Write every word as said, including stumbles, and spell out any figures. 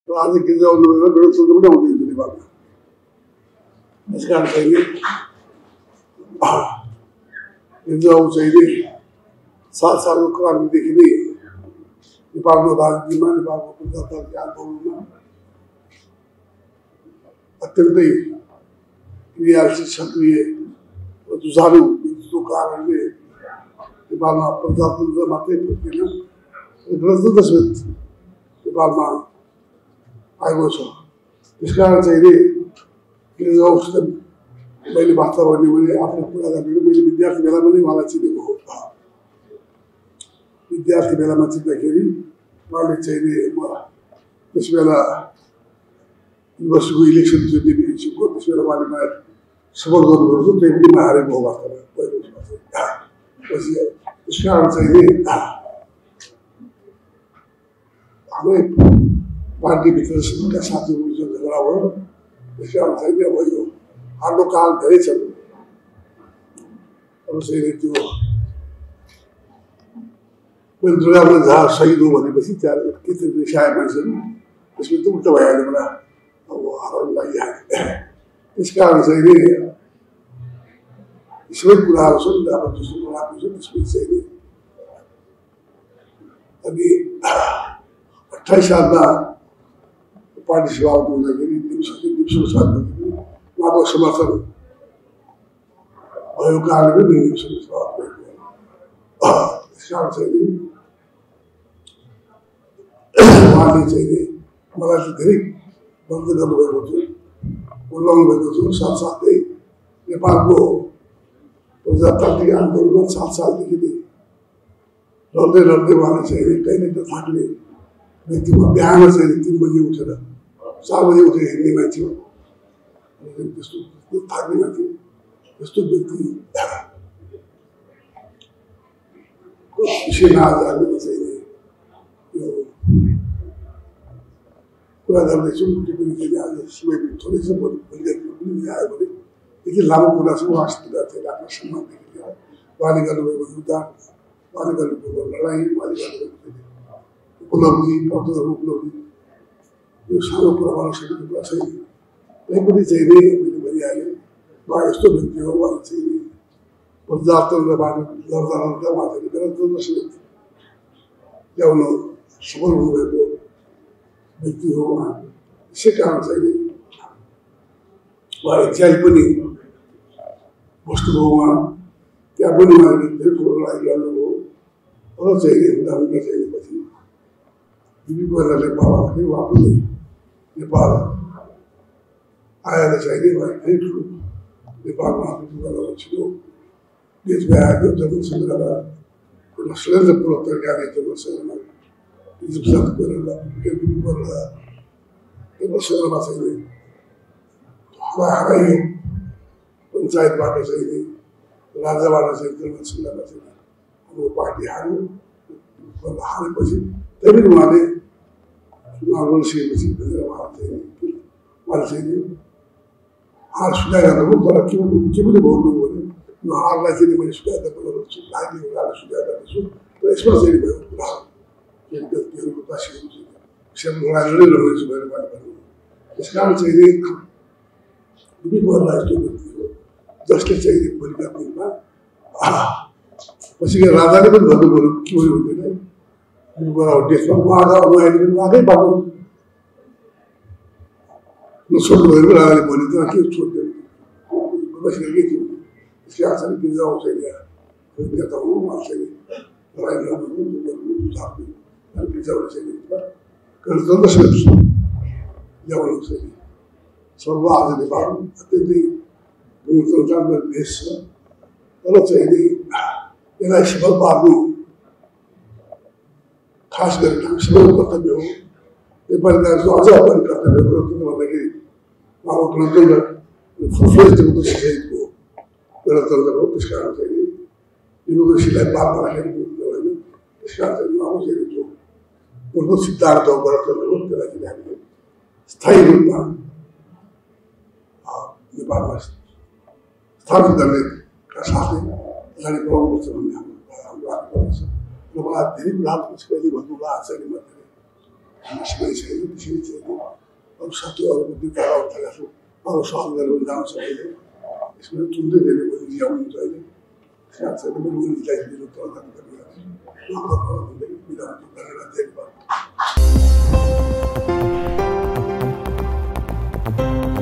र आज गिर्जाउनु भएर गणतन्त्र पनि आउँदैन नेपालमा। यस कारण चाहिँ गिर्जाउ चाहिँ सात सालको क्रान्तिदेखि नै नेपालको राजनीतिमा नेपालको प्रजातान्त्रिक आन्दोलनमा अत्यन्तै क्रियाशील सक्रिय र जुझारु व्यक्तित्वको कारणले नेपालमा प्रजातन्त्र मात्रै फर्केन गणतन्त्र समेत नेपालमा आएको छ। त्यस कारण चाहिँ गिर्जाउसित मैले वार्ता गर्ने भने आफ्नो कुरा गर्ने मैले विद्यार्थी बेलामा नै उहाँलाई चिनेको हो। विद्यार्थी बेलामा चिन्दाखेरि उहाँले चाहिँ त्यस बेला युनिभर्सिटीको इलेक्सन थियो डिभिजनको, त्यस बेला उहाँले मलाई सपोर्ट गर्नुभएको थियो, त्यही पनि म हारेको हो वास्तवमा पहिलो पछि। त्यस कारण चाहिँ हाम्रै पार्टीभित्र का साथीहरू झगडा भयो। त्यस कारण चाहिँ अब यो हाम्रो काल धेरै छ। अब चाहिँ त्यो मैले दुर्गाप्रसाद झा शहीद हो भनेपछि त्यहाँ के त रिसाए मान्छेहरू, त्यसपछि त उल्टो भइहाल्यो मलाई अब हराउनु लागिहाल्यो। त्यस कारण चाहिँ सबै कुराहरू छन् अब जस्तो कुराहरू छ त्यसपछि चाहिँ अनि अठाइस सालमा पार्टी सभापति हुँदाखेरि दिप्सु साथी उहाँको समर्थन भएको कारणले पनि दिप्सु सभापति भएको। त्यस कारण चाहिँ उहाँले चाहिँ मलाई चाहिँ धेरै बन्द गर्नुभएको थियो, बोलाउनु भएको थियो। साथसाथै नेपालको प्रजातान्त्रिक आन्दोलनमा सात सालदेखि नै लड्दै लड्दै उहाँले चाहिँ कहिले त थाक्ने व्यक्तिमा बिहान चाहिँ तिन बजी उठेर चार बजी उठेर हिँड्ने मान्छे हो। त्यस्तो थाक्ने मान्छे त्यस्तो व्यक्ति विषयमा आज हामीले चाहिँ यो कुरा गर्दैछौँ। त्यो पनि चाहिँ आज समय पनि थोरै छ, भोलि पनि आयो भने देखि लामो कुरा छ। उहाँसित थिएन आफ्नो सम्मानदेखि लिएर उहाँले गर्नुभएको योगदान, उहाँले गर्नुभएको लडाइँ, उहाँले गर्नुभएको उपलब्धि, प्राप्त गर्नु उपलब्धि यो सानो कुरा भन्न सकेको कुरा छैन। तैपनि चाहिँ नै मैले भनिहालेँ उहाँ यस्तो व्यक्ति हो। उहाँ चाहिँ प्रजातन्त्रबाट लड्दा लड्दा उहाँ चाहिँ गणतन्त्र समेत ल्याउन सफल हुनुभएको व्यक्ति हो उहाँ। यसै कारण चाहिँ उहाँ इच्छा पनि बस्नुभयो उहाँ, त्यहाँ पनि उहाँले धेरै ठुलो लडाइँ लड्नुभयो। र चाहिँ हुँदा हुँदा चाहिँ पछि बिपी कोइराला नेपाल आउँथ्यो, उहाँ पनि नेपाल आएर चाहिँ उहाँ धेरै ठुलो नेपालमा आफ्नो छिटो देशमा आएको जनसङ्ख्या एउटा षड्यन्त्र पूर्व तरिकाले जनसङ्ख्यामा प्रसाद कोइराला बिपी कोइराला जनसङ्ख्यामा चाहिँ हरा हराइयो। पञ्चायतबाट चाहिँ राज्यबाट चाहिँ जनसङ्ख्यामा चाहिँ हाम्रो पार्टी हार्यो। हारेपछि त्यही पनि उहाँले चुनाव लडिसकेपछि भनेर उहाँ चाहिँ उहाँले चाहिँ हार स्वीकार गर्नुभयो। तर के के पनि भन्नुभयो भने यो हारलाई चाहिँ मैले स्वीकार गर्छु, लाग्ने कुरालाई स्वीकार गर्दैछु। तर यसमा चाहिँ भयो कुरा व्यक्तिहरूको बासीहरू चाहिँ लडाइँ लडिरहेछु भनेर उहाँले भन्नुभयो। त्यस कारण चाहिँ बिपी कोइराला यस्तो व्यक्ति हो जसले चाहिँ भोलिका दिनमा पछि राजाले पनि भन्नुभयो के भयो हुँदैन देशमा उहाँका अनुयायीले पनि उहाँकै बाटो नछोड्नुभयो भने राजाले भन्यो त के छोड्दैन बसेर के थियो। त्यसले आशा गिर्जाउ चाहिँ नेता हो, उहाँ चाहिँ लडाइँ लड्नु गिर्जाउले चाहिँ गणतन्त्र समेत ल्याउनु चाहिँ सर्व आज नेपाल अत्यन्तै गणतन्त्रात्मक देश छ। तर चाहिँ यसलाई सफल पार्नु खास गरेर सबैको कर्तव्य हो। नेपालीलाई अझ पनि कर्तव्य हो। किन भन्दाखेरि उहाँको गणतन्त्र फुलफेजको सहितको गणतन्त्र हो। त्यस कारण चाहिँ डेमोक्रेसीलाई पाल्न राखेको होइन। त्यस कारण चाहिँ उहाँको चाहिँ जो मूलभूत सिद्धान्त हो गणतन्त्र हो, त्यसलाई चाहिँ हामीले स्थायी रूपमा नेपालमा स्थापित गर्नेका साथै अगाडि बढाउनुपर्छ भन्ने हाम्रो हाम्रो आग्रह छ। र उहाँ धेरै कुराहरू कहिले भन्नुभयो आचार्य मध्ये समय छैन। त्यसरी चाहिँ अब साथीहरू बुद्धि गराउ थालेको छु अरू सहर गरेर जान्छ अहिले यसमा तुन्दै धेरै पनि ल्याउनुहुन्छ अहिले साथसाथै पनि उनीलाई विरोध प्रदान गरिरहेको छु विधानको गरेर धेरै